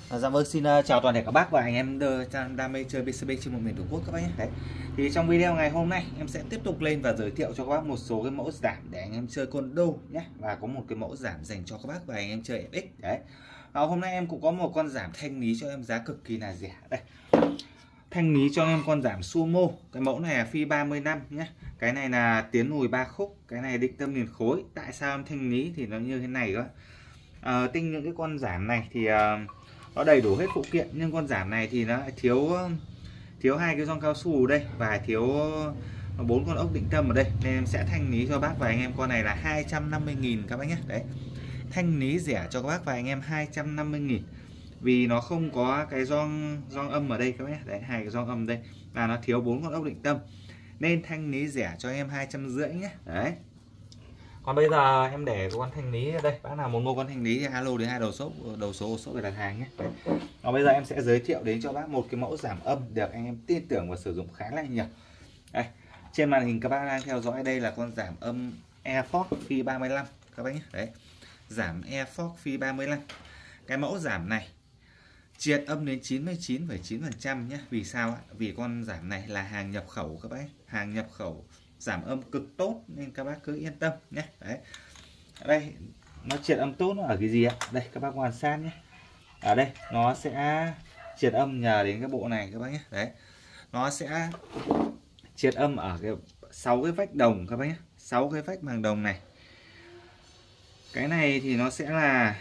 Dạ vâng, xin chào toàn thể các bác và anh em đam mê chơi PCB trên một miền Tổ quốc các bác nhé. Đấy. Thì trong video ngày hôm nay em sẽ tiếp tục lên và giới thiệu cho các bác một số cái mẫu giảm để anh em chơi con đô nhé, và có một cái mẫu giảm dành cho các bác và anh em chơi FX. Đấy. Hôm nay em cũng có một con giảm thanh lý cho em giá cực kỳ là rẻ. Đây. Thanh lý cho em con giảm sumo. Cái mẫu này là phi 30 năm nhé. Cái này là tiến lùi 3 khúc, cái này định tâm liền khối. Tại sao em thanh lý thì nó như thế này đó. Tinh những cái con giảm này thì nó đầy đủ hết phụ kiện, nhưng con giảm này thì nó thiếu hai cái gioăng cao su ở đây và thiếu 4 con ốc định tâm ở đây, nên em sẽ thanh lý cho bác và anh em con này là 250.000 các bác nhé. Đấy, thanh lý rẻ cho các bác và anh em 250.000 vì nó không có cái gioăng âm ở đây các bác nhé. Đấy, hai cái gioăng âm đây là nó thiếu 4 con ốc định tâm nên thanh lý rẻ cho em 250 nhé. Đấy. Còn bây giờ em để con thanh lý ở đây, bác nào muốn mua con thanh lý thì alo đến hai đầu số để đặt hàng nhé. Còn bây giờ em sẽ giới thiệu đến cho bác một cái mẫu giảm âm được anh em tin tưởng và sử dụng khá là nhiều. Đây, trên màn hình các bác đang theo dõi đây là con giảm âm Airfox phi 35 các bác nhé. Đấy, giảm Airfox phi 35. Cái mẫu giảm này triệt âm đến 99,9% nhé. Vì sao ạ? Vì con giảm này là hàng nhập khẩu các bác, hàng nhập khẩu, giảm âm cực tốt nên các bác cứ yên tâm nhé. Đấy, ở đây nó triệt âm tốt nó ở cái gì ạ? Đây các bác quan sát nhé. Ở đây nó sẽ triệt âm nhờ đến cái bộ này các bác nhé. Đấy, nó sẽ triệt âm ở cái 6 cái vách đồng các bác nhé, 6 cái vách bằng đồng này. Cái này thì nó sẽ là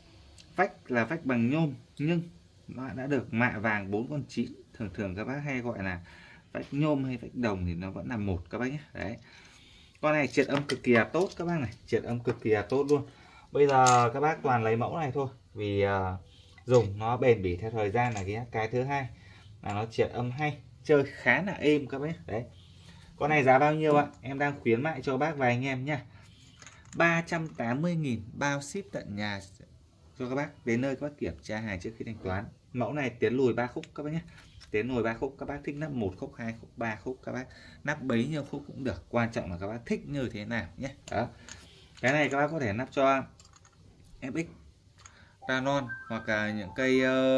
vách bằng nhôm nhưng nó đã được mạ vàng 4 con 9. Thường các bác hay gọi là vách nhôm hay vách đồng thì nó vẫn là một các bác nhé. Đấy, con này triệt âm cực kỳ là tốt các bác này, triệt âm cực kỳ là tốt luôn. Bây giờ các bác toàn lấy mẫu này thôi vì dùng nó bền bỉ theo thời gian là cái thứ hai là nó triệt âm hay, chơi khá là êm các bác. Đấy, con này giá bao nhiêu ạ? Em đang khuyến mại cho bác và anh em nhá, 380.000 bao ship tận nhà cho các bác, đến nơi các bác kiểm tra hàng trước khi thanh toán. Mẫu này tiến lùi 3 khúc các bác nhé, tiến lùi 3 khúc, các bác thích nắp 1 khúc, 2 khúc, 3 khúc các bác nắp bấy nhiêu khúc cũng được, quan trọng là các bác thích như thế nào nhé. Đó, cái này các bác có thể nắp cho FX, Canon hoặc là những cây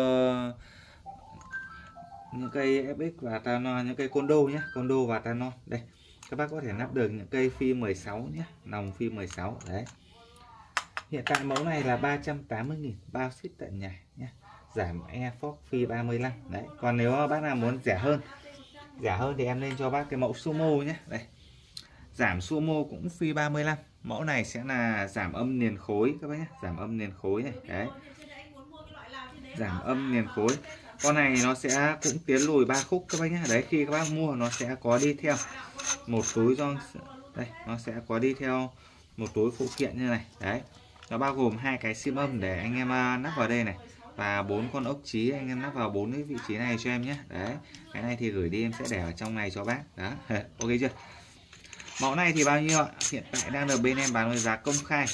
FX và Canon, những cây Condo nhé, Condo và Canon. Đây, các bác có thể nắp được những cây phi 16 nhé, nòng phi 16. Đấy, hiện tại mẫu này là 380.000 bao ship tận nhà nhé, giảm Airfox phi 35. Đấy, còn nếu bác nào muốn rẻ hơn thì em lên cho bác cái mẫu sumo nhé. Đây, giảm sumo cũng phi 35. Mẫu này sẽ là giảm âm liền khối các bác nhé, giảm âm liền khối này. Đấy, giảm âm liền khối. Con này nó sẽ cũng tiến lùi 3 khúc các bác nhé. Đấy, khi các bác mua nó sẽ có đi theo một túi gioăng, đây nó sẽ có đi theo một túi phụ kiện như này. Đấy, nó bao gồm 2 cái sim âm để anh em nắp vào đây này, và 4 con ốc trí anh em nắp vào 4 cái vị trí này cho em nhé. Đấy, cái này thì gửi đi em sẽ để ở trong này cho bác. Đó, ok chưa? Mẫu này thì bao nhiêu ạ? Hiện tại đang được bên em bán với giá công khai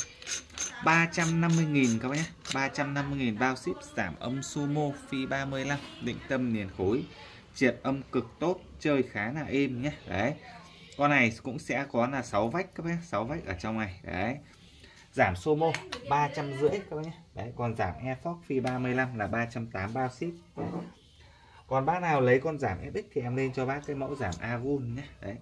350.000 các bác nhé, 350.000 bao ship, giảm âm sumo phi 35, định tâm liền khối, triệt âm cực tốt, chơi khá là êm nhé. Đấy, con này cũng sẽ có là 6 vách các bác, 6 vách ở trong này. Đấy, giảm sumo 350 các bác nhé. Đấy, còn giảm Airfox phi 35 là 380 bao ship. Đấy, còn bác nào lấy con giảm FX thì em lên cho bác cái mẫu giảm Agun nhé. Đấy,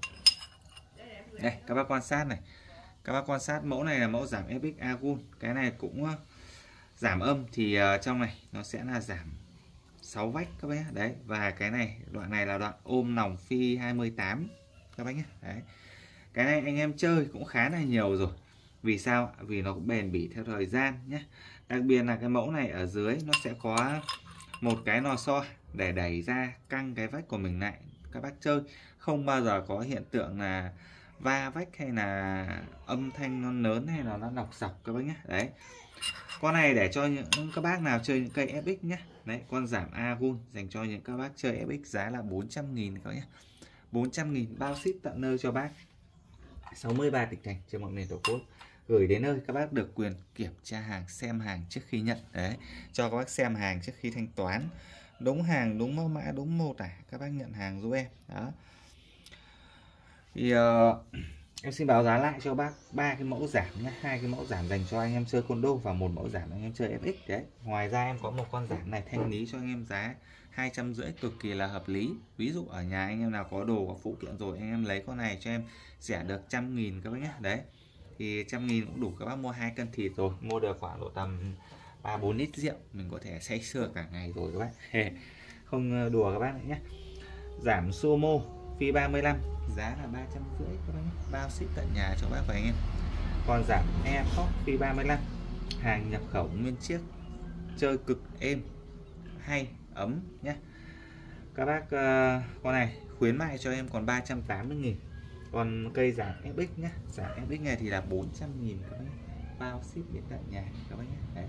đây các bác quan sát này, các bác quan sát mẫu này là mẫu giảm FX Agun. Cái này cũng giảm âm thì trong này nó sẽ là giảm 6 vách các bác nhé. Đấy, và cái này đoạn này là đoạn ôm nòng phi 28 các bác nhé. Đấy, cái này anh em chơi cũng khá là nhiều rồi. Vì sao? Vì nó cũng bền bỉ theo thời gian nhé. Đặc biệt là cái mẫu này ở dưới nó sẽ có một cái lò xo để đẩy ra căng cái vách của mình lại. Các bác chơi không bao giờ có hiện tượng là va vách hay là âm thanh nó lớn hay là nó đọc sọc các bác nhé. Đấy, con này để cho những các bác nào chơi những cây FX nhé. Đấy, con giảm Agun dành cho những các bác chơi FX, giá là 400.000 các bác nhé, 400.000 bao ship tận nơi cho bác, 63 tỉnh thành trên mọi miền Tổ quốc, gửi đến nơi. Các bác được quyền kiểm tra hàng, xem hàng trước khi nhận. Đấy, cho các bác xem hàng trước khi thanh toán, đúng hàng, đúng mẫu mã, đúng mô tả, các bác nhận hàng giúp em. Đó, thì Em xin báo giá lại cho bác 3 cái mẫu giảm nhé, 2 cái mẫu giảm dành cho anh em chơi condo và một mẫu giảm anh em chơi FX đấy. Ngoài ra em có một con giảm này thanh lý cho anh em giá 250 cực kỳ là hợp lý. Ví dụ ở nhà anh em nào có đồ có phụ kiện rồi anh em lấy con này cho em rẻ được 100.000 các bác nhé. Đấy. Thì 100.000 cũng đủ các bác mua 2 cân thịt rồi, mua được khoảng độ tầm 3-4 lít rượu, mình có thể say sưa cả ngày rồi các bác. Không đùa các bác nữa nhé. Giảm Sumo phi 35 giá là 350 các bác nhé, bao ship tận nhà cho bác và anh em. Còn giảm AirPods phi 35 hàng nhập khẩu nguyên chiếc, chơi cực êm hay ấm nhé các bác. Con này khuyến mại cho em còn 380.000. Còn cây giảm FX nhé, giảm FX này thì là 400.000 các bác nhé, bao ship đến tận nhà các bác nhé. Đấy.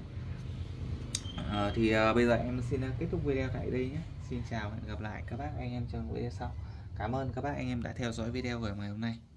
Bây giờ em xin kết thúc video tại đây nhé. Xin chào, hẹn gặp lại các bác anh em trong video sau. Cảm ơn các bác anh em đã theo dõi video của ngày hôm nay.